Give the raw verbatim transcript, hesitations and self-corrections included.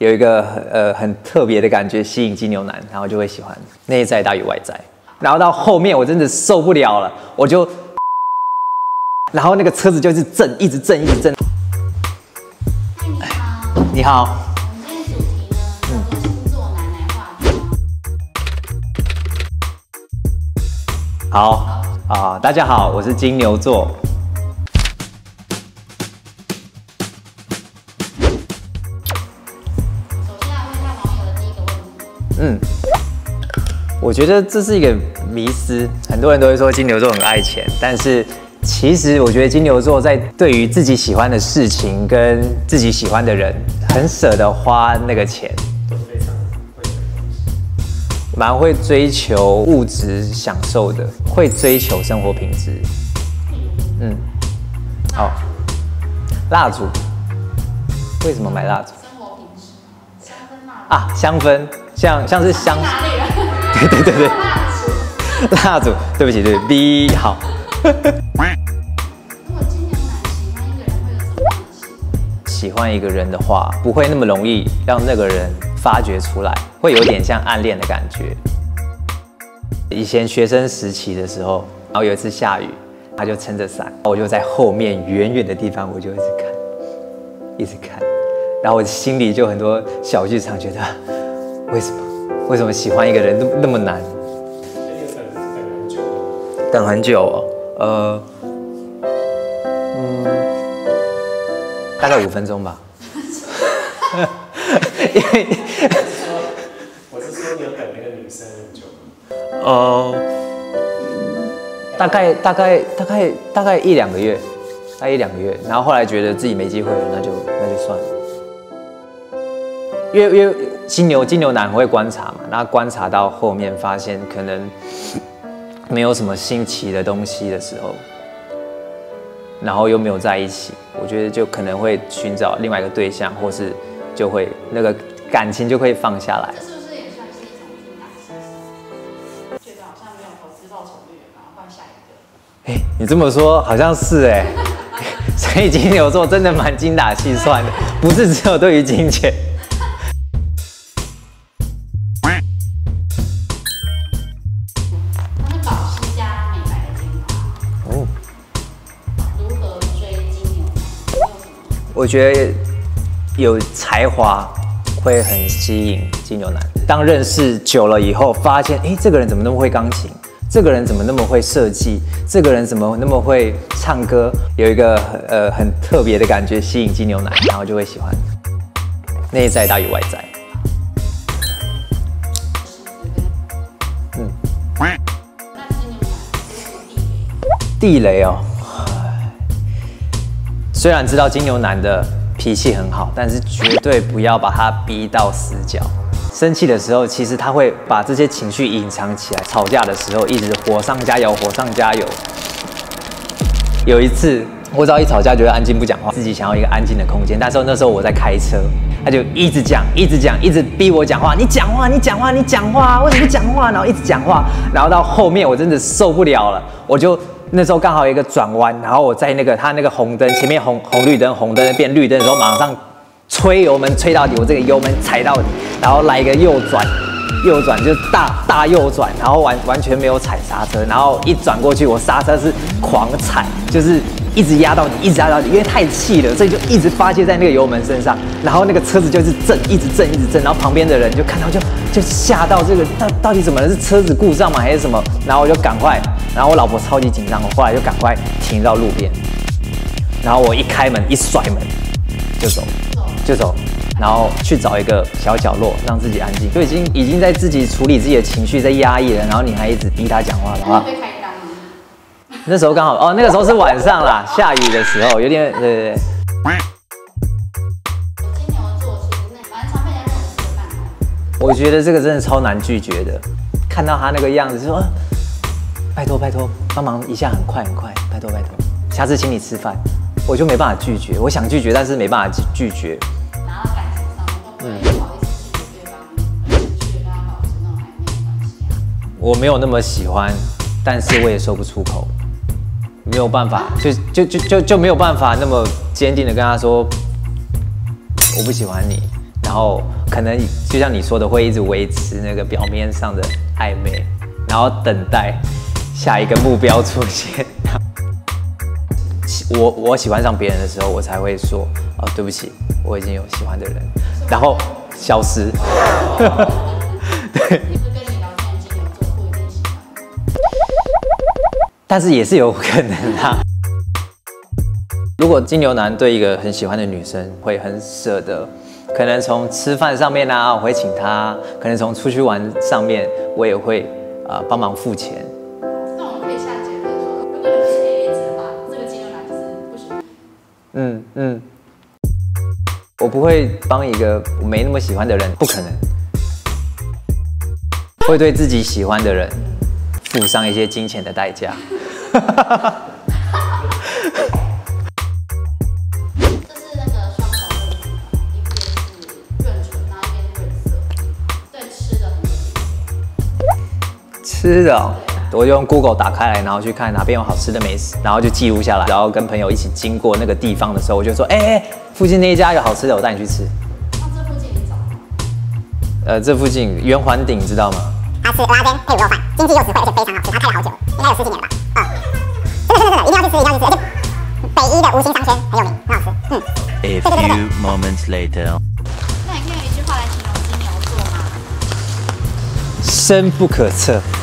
有一个呃很特别的感觉吸引金牛男，然后就会喜欢内在大于外在。然后到后面我真的受不了了，我就，然后那个车子就是震，一直震，一直震。你好。 我们今天主题呢叫做星座男孩话题。 好啊，大家好，我是金牛座。嗯，我觉得这是一个迷思，很多人都会说金牛座很爱钱，但是其实我觉得金牛座在对于自己喜欢的事情跟自己喜欢的人，很舍得花那个钱， 都非常会蛮会追求物质享受的，会追求生活品质。嗯，好，蜡烛，为什么买蜡烛？ 生活品质，香氛蜡啊，香氛。像像是香， 对对对对对，蜡烛，对不起对 ，B 好。 如果金牛男喜欢一个人，会有什么样的行为？ 喜欢一个人的话，不会那么容易让那个人发掘出来，会有点像暗恋的感觉。以前学生时期的时候，然后有一次下雨，他就撑着伞，我就在后面远远的地方，我就一直看，一直看，然后我心里就很多小剧场，觉得。为什么？为什么喜欢一个人那那么难？等很久哦，呃，嗯，大概五分钟吧。因为我是说，你有等那个女生很久吗？ 呃，大概大概大概大概一两个月，大概一两个月，然后后来觉得自己没机会了，那就那就算了。因为因为金牛金牛男很会观察嘛，那观察到后面发现可能没有什么新奇的东西的时候，然后又没有在一起，我觉得就可能会寻找另外一个对象，或是就会那个感情就会放下来。 这是不是也算是一种精打细算？觉得好像没有投资报酬率，然后换下一个。 哎，你这么说好像是哎，所以金牛座真的蛮精打细算的，不是只有对于金钱。我觉得有才华会很吸引金牛男。当认识久了以后，发现哎，这个人怎么那么会钢琴？这个人怎么那么会设计？这个人怎么那么会唱歌？有一个呃很特别的感觉吸引金牛男，然后就会喜欢。内在大于外在。嗯。地雷哦。虽然知道金牛男的脾气很好，但是绝对不要把他逼到死角。生气的时候，其实他会把这些情绪隐藏起来。吵架的时候，一直火上加油，火上加油。有一次，我只要一吵架就会安静不讲话，自己想要一个安静的空间。但是那时候我在开车，他就一直讲，一直讲，一直逼我讲话。你讲话，你讲话，你讲话，为什么不讲话？然后一直讲话，然后到后面我真的受不了了，我就。那时候刚好有一个转弯，然后我在那个他那个红灯前面红红绿灯，红灯变绿灯的时候，马上吹油门吹到底，我这个油门踩到底，然后来一个右转，右转就是大大右转，然后完完全没有踩刹车，然后一转过去，我刹车是狂踩，就是一直压到底，一直压到底，因为太气了，所以就一直发泄在那个油门身上，然后那个车子就是震，一直震，一直震，然后旁边的人就看到就就吓到，这个到到底怎么了？是车子故障吗？还是什么？然后我就赶快。然后我老婆超级紧张，我后来就赶快停到路边，然后我一开门一甩门就走，就走，然后去找一个小角落让自己安静，就已经已经在自己处理自己的情绪，在压抑了，然后你还一直逼他讲话的话， 会开单吗？ 那时候刚好哦，那个时候是晚上啦，下雨的时候有点对对对。 金牛座其实蛮常被人家认为是个烂男。 我觉得这个真的超难拒绝的，看到他那个样子就说。拜托拜托，帮忙一下，很快很快，拜托拜托，下次请你吃饭，我就没办法拒绝，我想拒绝，但是没办法拒绝。 然后感情上都不会不好意思拒绝对方，继续跟他保持那种暧昧的关系啊。 我没有那么喜欢，但是我也说不出口，没有办法，就就就就就没有办法那么坚定的跟他说我不喜欢你，然然后可能就像你说的，会一直维持那个表面上的暧昧，然后等待下一个目标出现。我我喜欢上别人的时候，我才会说哦，对不起，我已经有喜欢的人，然后消失。对。但是也是有可能啊。如果金牛男对一个很喜欢的女生会很舍得，可能从吃饭上面啊，我会请她；可能从出去玩上面，我也会呃帮忙付钱。 那我们可以下结论说，如果你不是 A A 制的话，这个金牛男就是不喜欢。 嗯嗯，我不会帮一个我没那么喜欢的人，不可能。会对自己喜欢的人付上一些金钱的代价。 这是那个双重问题，一边是润唇，然后一边是润色，对吃的很有兴趣。 吃的、哦，我就用 Google 打开来，然后去看哪边有好吃的美食，然后就记录下来，然后跟朋友一起经过那个地方的时候，我就说，哎、欸、哎、欸，附近那一家有好吃的，我带你去吃。 那这附近你找吗？ 呃，这附近圆环顶知道吗？ 它是蚵仔煎配卤肉饭，经济又实惠，而且非常好吃。它开了好久了，应该有十几年了吧？啊、嗯，真的真的真的，一定要去吃，一定要去吃。而且北一的无心商圈很有名，很好吃。嗯。 A few moments later. 那你可以用一句话来形容金牛座吗？ 深不可测。